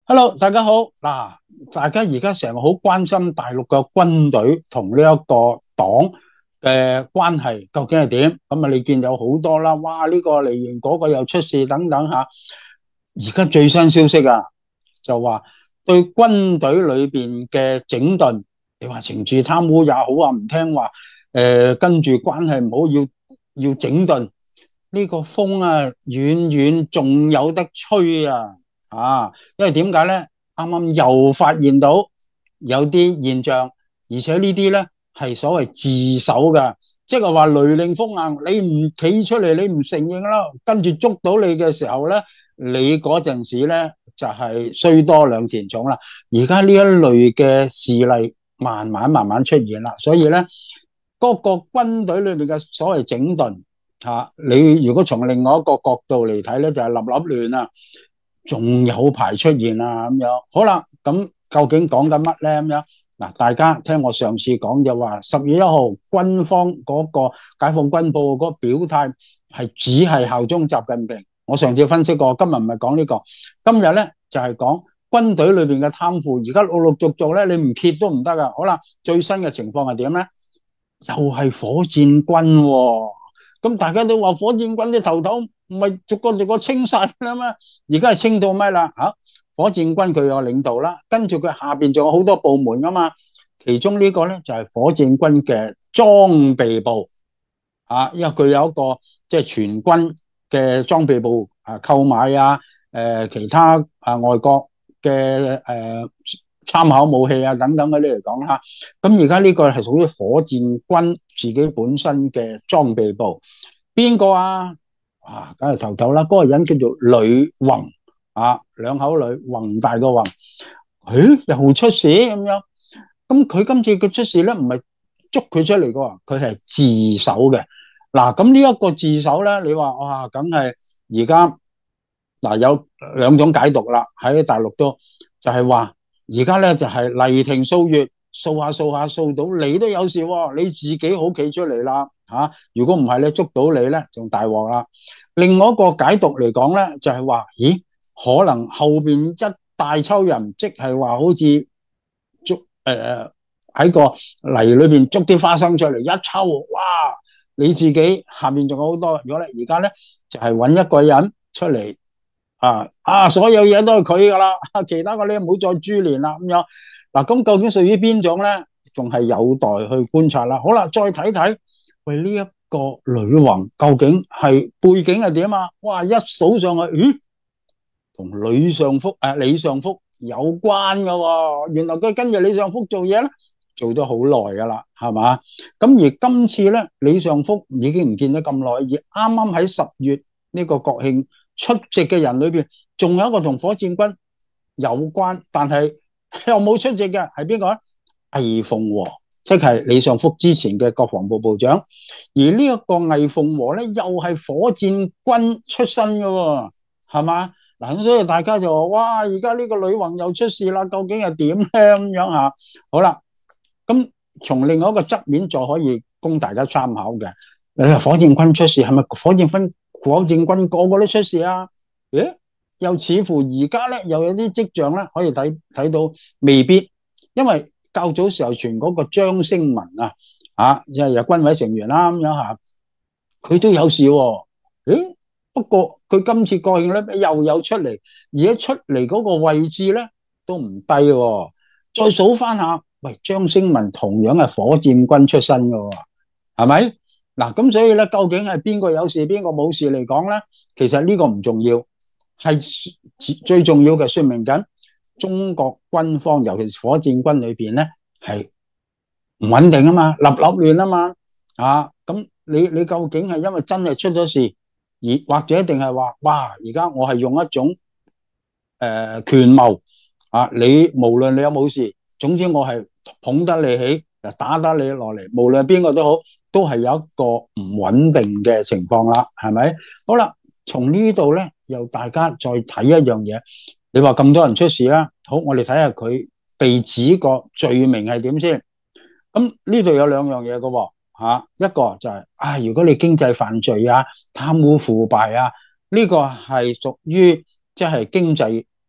Hello，大家好。嗱，大家而家成日好關心大陸嘅軍隊同呢一個黨嘅關係究竟係點？咁啊，你見有好多啦，哇！呢個嚟完，嗰個又出事等等吓。而家最新消息啊，就話對軍隊裏邊嘅整頓，你話懲處貪污也好啊，唔聽話，跟住關係唔好，要整頓。呢個風啊，遠遠仲有得吹啊！因為點解咧？啱啱又發現到有啲現象，而且呢啲咧係所謂自首嘅，即係話雷厲風硬，你唔企出嚟，你唔承認啦，跟住捉到你嘅時候咧，你嗰陣時咧就係衰多兩錢重啦。而家呢一類嘅事例慢慢出現啦，所以咧嗰個軍隊裏面嘅所謂整頓。你如果從另外一個角度嚟睇咧，就係立亂啊，仲有排出現啊咁樣。好啦，咁究竟講緊乜咧？咁樣嗱，大家聽我上次講就話10月1號軍方嗰個解放軍報嗰個表態係只係效忠習近平。我上次分析過，今日唔係講呢個，今日咧就係講軍隊裏邊嘅貪腐。而家陸續咧，你唔揭都唔得噶。好啦，最新嘅情況係點咧？又係火箭軍喎。咁大家都話火箭軍啲頭唔係逐個清晒啦咩？而家係清到咩啦？火箭軍佢有領導啦，跟住佢下邊仲有好多部門噶嘛。其中呢個咧就係火箭軍嘅裝備部因為佢有一個即係全軍嘅裝備部購買其他外國嘅參考武器等等嗰啲嚟講啦。咁而家呢個係屬於火箭軍自己本身嘅裝備部，邊個啊？梗係頭啦，嗰個人叫做呂宏兩口呂，宏大個宏。又出事咁樣。咁佢今次嘅出事咧，唔係捉佢出嚟嘅，佢係自首嘅。嗱，咁呢一個自首咧，你話哇，梗係而家有兩種解讀啦，喺大陸都就係話。而家咧就係雷霆掃月，掃到你都有事喎，你自己好企出嚟啦如果唔係咧，捉到你咧仲大鑊啦。另外一個解讀嚟講咧，就係話，咦，可能後邊一大抽人，即係話好似捉喺個泥裏邊捉啲花生出嚟，一抽，哇！你自己下面仲有好多。如果咧而家咧就係揾一個人出嚟。所有嘢都係佢噶啦，其他嗰啲唔好再株連啦咁樣。嗱，咁究竟屬於邊種咧？仲係有待去觀察啦。好啦，再睇睇，喂，呢一個呂宏究竟係背景係點啊？哇，一數上去，咦，同李尚福有關噶喎。原來佢跟住李尚福做嘢咧，做咗好耐噶啦，係嘛？咁而今次咧，李尚福已經唔見咗咁耐，而啱啱喺10月呢個國慶出席嘅人裏邊，仲有一個同火箭軍有關，但係又冇出席嘅，係邊個咧？魏鳳和，即係李尚福之前嘅國防部部長。而呢一個魏鳳和咧，又係火箭軍出身嘅喎，係嘛？嗱，咁所以大家就話：哇！而家呢個呂宏又出事啦，究竟係點咧？咁樣嚇。好啦，咁從另外一個側面就可以供大家參考嘅。你話火箭軍出事係咪火箭軍個個都出事啊？又似乎而家咧又有啲跡象咧，可以睇到未必，因為較早時候傳嗰個張星文即係有軍委成員啦咁樣嚇，佢都有事喎。不過佢今次國慶咧又有出嚟，而家出嚟嗰個位置咧都唔低喎。再數翻下，喂，張星文同樣係火箭軍出身嘅喎，係咪？嗱，咁所以咧，究竟係邊個有事，邊個冇事嚟講咧？其實呢個唔重要，係最重要嘅說明緊中國軍方，尤其是火箭軍裏邊咧，係唔穩定啊嘛，立亂啊嘛，咁你究竟係因為真係出咗事，而或者定係話，哇，而家我係用一種權謀你無論你有冇事，總之我係捧得你起，打得你落嚟，無論邊個都好，都係有一個唔穩定嘅情況啦，係咪？好啦，從呢度咧，又大家再睇一樣嘢。你話咁多人出事啦，好，我哋睇下佢被指個罪名係點先。咁呢度有兩樣嘢嘅一個就係如果你經濟犯罪貪污腐敗呢個係屬於即係經濟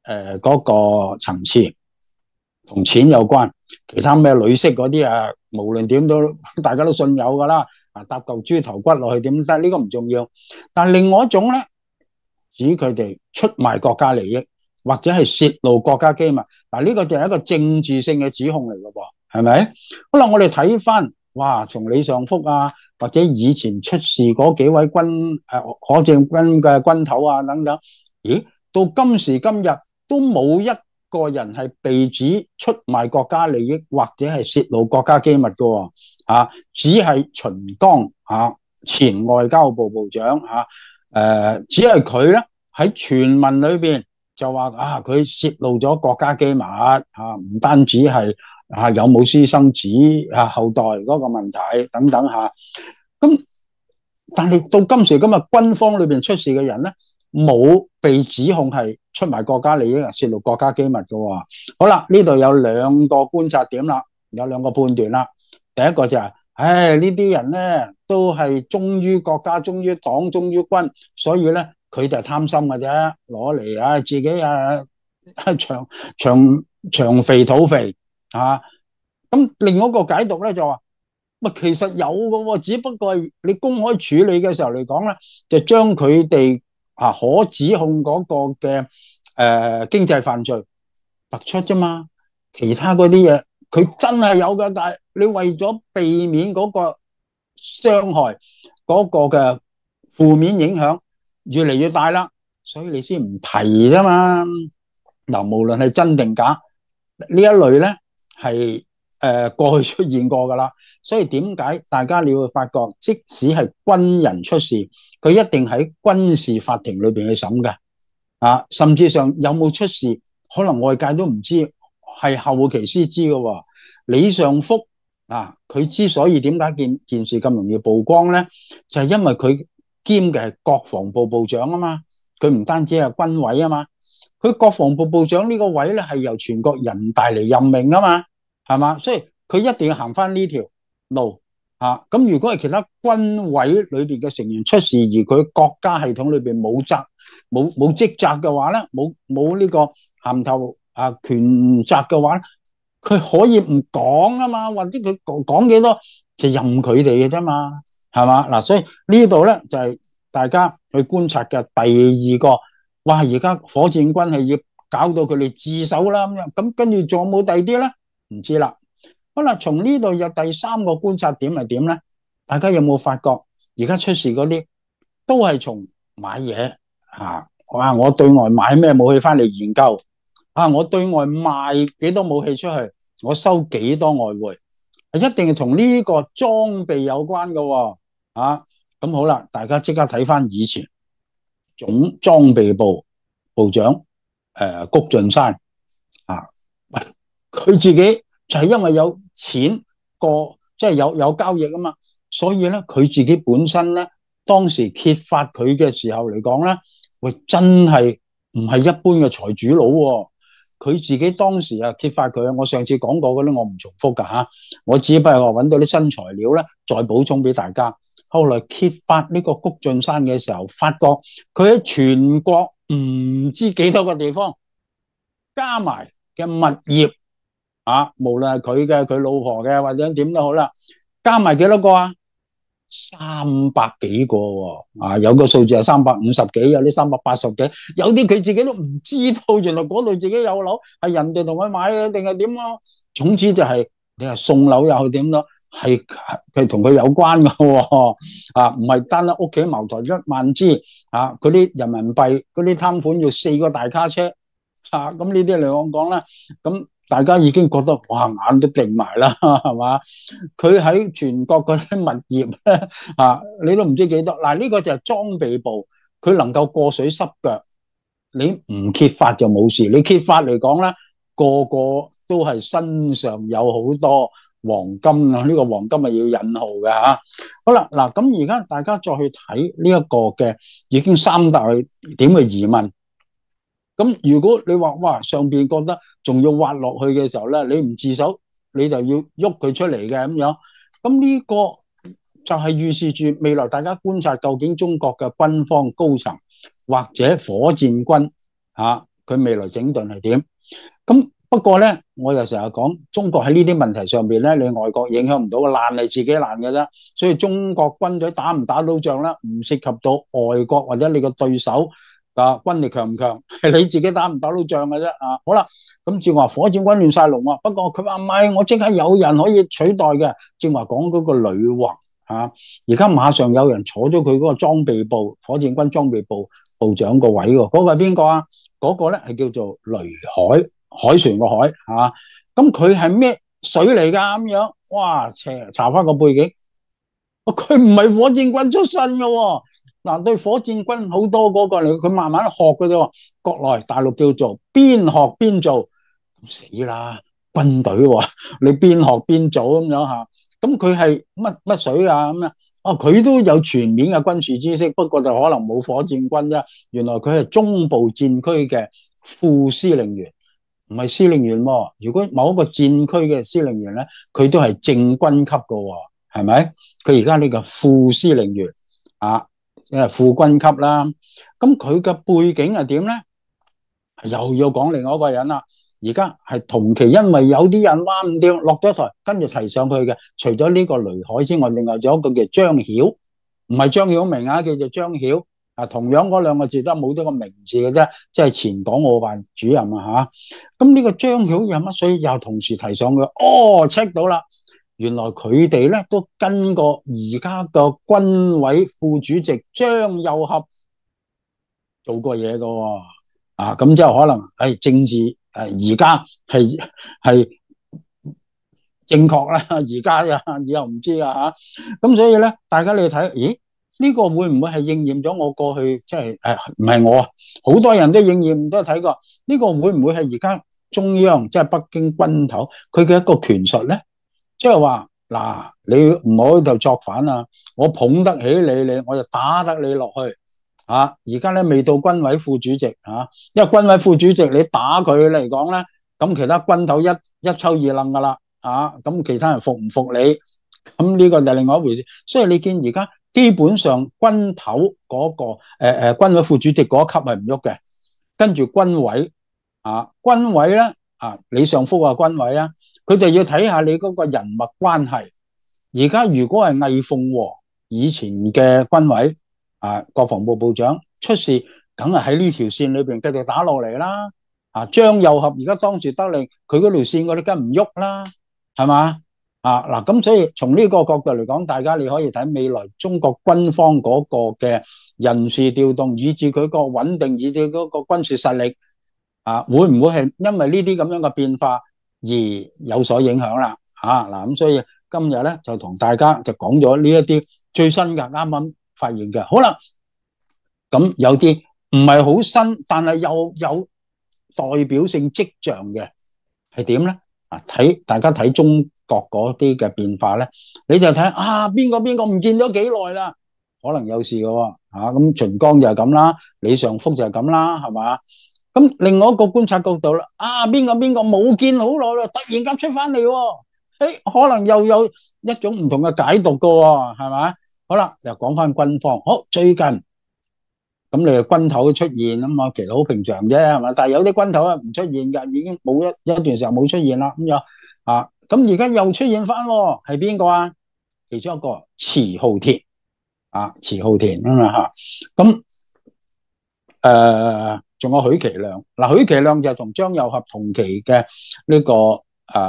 嗰個層次，同錢有關。其他咩女飾嗰啲啊，無論點都大家都信有噶啦。啊，搭嚿豬頭骨落去點得？呢個唔重要。但係另外一種咧，指佢哋出賣國家利益，或者係泄露國家機密。嗱，呢個就係一個政治性嘅指控嚟嘅噃，係咪？好啦，我哋睇翻，哇，從李尚福啊，或者以前出事嗰幾位可證軍嘅軍頭啊等等，咦，到今時今日都冇一個人係被指出賣國家利益或者係泄露國家機密嘅，只係秦剛前外交部部長只係佢咧喺傳聞裏邊就話佢泄露咗國家機密唔單止係有冇私生子後代嗰個問題等等咁但係到今時今日軍方裏邊出事嘅人咧，冇被指控係出賣國家利益泄露國家機密嘅。好啦，呢度有兩個觀察點啦，有兩個判斷啦。第一個就係呢啲人咧都係忠於國家、忠於黨、忠於軍，所以咧佢就係貪心嘅啫，攞嚟自己長肥肚肥咁另外一個解讀咧就話，其實有嘅，只不過係你公開處理嘅時候嚟講咧，就將佢哋可指控嗰個嘅經濟犯罪突出啫嘛。其他嗰啲嘢佢真係有嘅，但係你為咗避免嗰個傷害嗰個嘅負面影響越嚟越大啦，所以你先唔提啫嘛。嗱，無論係真定假，呢一類咧係過去出現過噶啦。所以點解大家你會發覺，即使係軍人出事，佢一定喺軍事法庭裏邊去審嘅甚至上有冇出事，可能外界都唔知，係後期先知嘅。李尚福佢之所以點解件事咁容易曝光咧，就係因為佢兼嘅係國防部部長啊嘛，佢唔單止係軍委啊嘛，佢國防部部長呢個位咧係由全國人大嚟任命啊嘛，係嘛，所以佢一定要行翻呢條路咁如果係其他軍委裏邊嘅成員出事，而佢國家系統裏邊冇職責嘅話咧，冇呢個銜頭權責嘅話，佢可以唔講啊嘛，或者佢講幾多就任佢哋嘅啫嘛，係嘛嗱，所以呢度咧就係大家去觀察嘅第二個，哇！而家火箭軍係要搞到佢哋自首啦咁樣，咁跟住仲有冇第二啲咧？唔知啦。好啦，從呢度有第三個觀察點係點咧？大家有冇發覺而家出事嗰啲都係從買嘢我對外買咩武器翻嚟研究我對外賣幾多武器出去，我收幾多外匯，一定係同呢個裝備有關嘅咁好啦，大家即刻睇翻以前總裝備部部長谷俊山佢自己就係因為有錢過，即係有交易啊嘛，所以咧佢自己本身咧當時揭發佢嘅時候嚟講咧，喂，真係唔係一般嘅財主佬喎。佢自己當時揭發佢，我上次講過嗰啲我唔重複噶我只不過話揾到啲新材料咧，再補充俾大家。後來揭發呢個谷俊山嘅時候，發覺佢喺全國唔知幾多個地方加埋嘅物業無論係佢老婆嘅或者點都好啦，加埋幾多個300幾個有個數字係350幾，有啲380幾，有啲佢自己都唔知道，原來嗰度自己有樓，係人哋同佢買嘅定係點咯？總之就係你係送樓又去點咯，係同佢有關嘅唔係單屋企茅台1萬支嗰啲人民幣嗰啲貪款要4個大卡車咁呢啲嚟講啦，咁大家已經覺得哇，眼都定埋啦，係嘛？佢喺全國嗰啲物業咧你都唔知幾多。嗱，呢個就係裝備部，佢能夠過水濕腳，你唔揭發就冇事，你揭發嚟講咧，個個都係身上有好多黃金呢個黃金係要引號嘅好啦，嗱，咁而家大家再去睇呢一個嘅已經3大點嘅疑問。咁如果你話哇上邊覺得仲要挖落去嘅時候咧，你唔自首，你就要喐佢出嚟嘅咁樣，咁呢個就係預示住未來大家觀察究竟中國嘅軍方高層或者火箭軍佢未來整頓係點？咁不過咧，我又成日講中國喺呢啲問題上邊咧，你外國影響唔到，爛係自己爛嘅啫。所以中國軍隊打唔打到仗咧，唔涉及到外國或者你個對手嘅軍力強唔強，係你自己打唔打到仗嘅啫。啊，好啦，咁正話火箭軍亂晒龍啊，不過佢話唔係，我即刻有人可以取代嘅。正話講嗰個女王啊，而家馬上有人坐咗佢嗰個裝備部火箭軍裝備部部長個位喎，嗰個係邊個啊？嗰個咧係叫做雷海。海船個海吓，咁佢係咩水嚟噶咁樣？哇，查翻個背景，佢唔係火箭軍出身噶。嗱，對火箭軍好多嗰個嚟，佢慢慢學嘅啫。國內大陸叫做邊學邊做，死啦！軍隊你邊學邊做咁樣吓，咁佢係乜水啊咁樣？哦，佢都有全面嘅軍事知識，不過就可能冇火箭軍啫。原來佢係中部戰區嘅副司令員。唔係司令員喎，如果某一個戰區嘅司令員咧，佢都係正軍級嘅，係咪？佢而家呢個副司令員啊，即係副軍級啦。咁佢嘅背景係點咧？又要講另外一個人啦。而家係同期，因為有啲人話唔掂，落咗台，跟住提上去嘅，除咗呢個雷海之外，另外仲有一個叫張曉，唔係張曉明啊，叫做張曉。啊，同樣嗰兩個字都冇咗個名字嘅啫，即係前港澳辦主任啊嚇。咁呢個張曉有乜水又同時提上去？哦 check 到啦，原來佢哋咧都跟過而家個軍委副主席張又俠做過嘢嘅喎。啊，咁之後可能係政治而家係正確啦，而家以後唔知啊嚇。咁所以咧，大家你睇，咦？呢個會唔會係應驗咗我過去即係唔係我啊？好多人都應驗都睇過。呢個會唔會係而家中央即係北京軍頭佢嘅一個權術咧？即係話嗱，你唔好喺度作反啊！我捧得起你，我就打得你落去啊！而家咧未到軍委副主席啊，因為軍委副主席你打佢嚟講咧，咁其他軍頭一抽二楞噶啦啊！咁其他人服唔服你？咁呢個就係另外一回事。所以你見而家。基本上軍頭嗰個軍委副主席嗰一級係唔喐嘅，跟住軍委軍委咧李尚福啊軍委啊，佢就要睇下你嗰個人脈關係。而家如果係魏鳳和以前嘅軍委國防部部長出事，梗係喺呢條線裏邊繼續打落嚟啦。張又俠而家當住得令，佢嗰條線嗰啲梗唔喐啦，係嘛？嗱，咁所以從呢個角度嚟講，大家你可以睇未來中國軍方嗰個嘅人事調動，以至佢個穩定，以至嗰個軍事實力會唔會係因為呢啲咁樣嘅變化而有所影響啦？嗱，咁所以今日咧就同大家就講咗呢一啲最新嘅啱啱發現嘅。好啦，咁有啲唔係好新，但係又有代表性跡象嘅係點咧？大家睇中國嗰啲嘅變化咧，你就睇邊個唔見咗幾耐啦，可能有事嘅喎。咁秦剛就係咁啦，李尚福就係咁啦，係嘛？咁另外一個觀察角度啦，邊個冇見好耐啦，突然間出翻嚟喎，可能又有一種唔同嘅解讀嘅喎，係嘛？好啦，又講翻軍方，好最近。咁你嘅軍頭出現啊嘛，其實好平常啫，係嘛？但係有啲軍頭唔出現㗎，已經冇一段時間冇出現啦，咁樣咁而家又出現翻喎，係邊個啊？其中一個遲浩田遲浩田啊嘛咁仲有許其亮，許其亮就同張又俠同期嘅呢個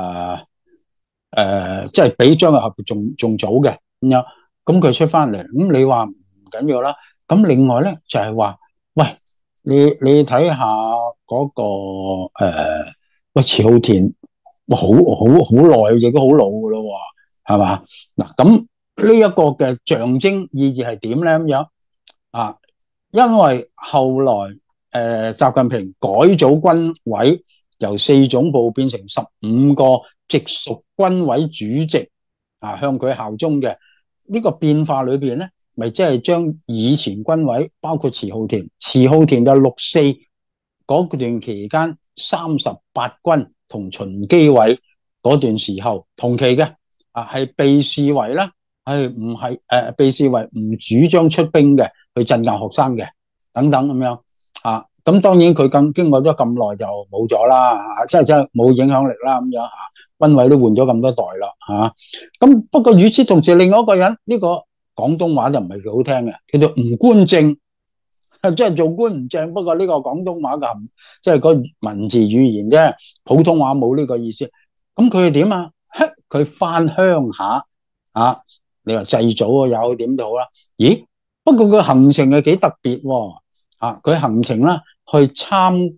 即係比張又俠仲早嘅咁樣，咁佢出翻嚟，咁你話唔緊要啦。咁另外咧就係話，喂，你睇下嗰個遲浩田，好耐，亦都好老噶咯，係嘛？嗱，咁呢一個嘅象徵意義係點咧？咁樣因為後來習近平改組軍委，由4總部變成15個直屬軍委主席向佢效忠嘅呢個變化裏邊咧。咪即係將以前軍委包括遲浩田就6·4嗰段期間38軍同秦基偉嗰段時候同期嘅係被視為啦，唔係被視為唔主張出兵嘅，去鎮壓學生嘅等等咁樣咁當然佢經過咗咁耐就冇咗啦，真係冇影響力啦咁樣嚇。軍委都換咗咁多代啦嚇。咁不過與此同時，另外一個人呢個廣東話就唔係幾好聽嘅，叫做吳官正，即係做官唔正。不過呢個廣東話嘅即係個文字語言啫，普通話冇呢個意思。咁佢係點啊？佢翻鄉下啊！你話祭祖啊，有點都好啦。咦？不過佢行程係幾特別喎。佢行程啦，去參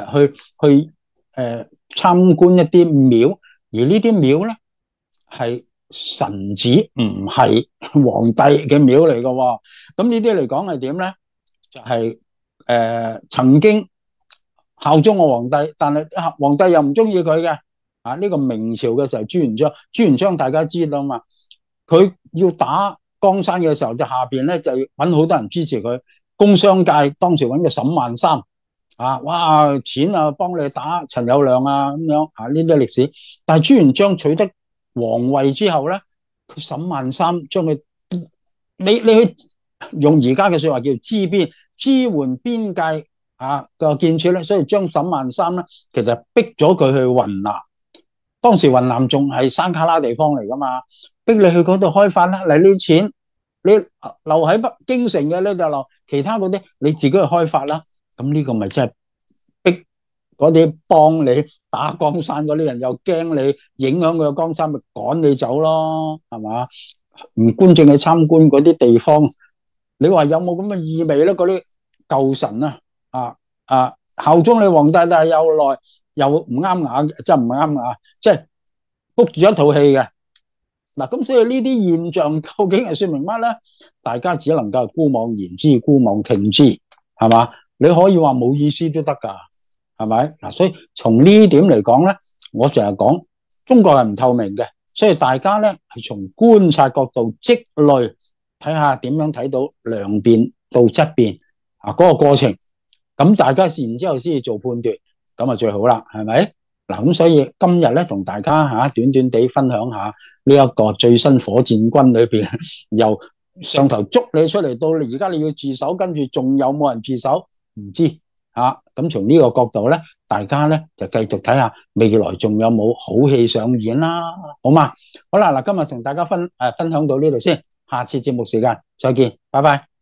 觀一啲廟，而呢啲廟咧係神子，唔係皇帝嘅廟嚟嘅喎。咁呢啲嚟講係點咧？就係曾經效忠個皇帝，但係皇帝又唔中意佢嘅。呢個明朝嘅時候，朱元璋大家知道嘛？佢要打江山嘅時候，就下邊咧就揾好多人支持佢。工商界當時揾個沈萬三哇，錢啊幫你打陳友諒啊咁樣呢啲歷史。但係朱元璋取得皇位之後咧，佢沈萬三將佢你去用而家嘅說話叫支援邊界個建設咧，所以將沈萬三咧其實逼咗佢去雲南。當時雲南仲係山卡拉地方嚟噶嘛，逼你去嗰度開發啦。嚟呢錢你留喺北京城嘅咧就留，其他嗰啲你自己去開發啦。咁呢個咪真係逼嗰啲幫你打江山嗰啲人，又驚你影響佢嘅江山，咪趕你走咯，係嘛？吳官正去參觀嗰啲地方，你話有冇咁嘅意味咧？嗰啲舊臣效忠你皇帝，但係又唔啱眼，即係唔啱眼，即係谷住一套戲嘅。嗱，咁所以呢啲現象究竟係說明乜咧？大家只能夠姑妄言之，姑妄聽之，係嘛？你可以話冇意思都得噶，係咪？嗱，所以從呢點嚟講咧，我成日講中國係唔透明嘅，所以大家咧係從觀察角度積累，睇下點樣睇到量變到質變嗰個過程。咁大家然之後先至做判斷，咁啊最好啦，係咪？嗱，咁所以今日咧同大家短短地分享下呢一個最新火箭軍裏邊，由上頭捉你出嚟到而家你要自首，跟住仲有冇人自首唔知咁從呢個角度咧，大家咧就繼續睇下未來仲有冇好戲上演啦，好嘛？好啦，嗱，今日同大家分享到呢度先，下次節目時間再見，拜拜。